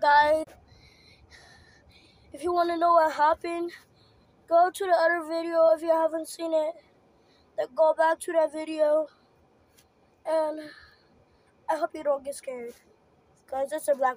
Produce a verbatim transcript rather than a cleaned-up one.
guys, if you want to know what happened, go to the other video. If you haven't seen it, then go back to that video. And I hope you don't get scared, because it's a black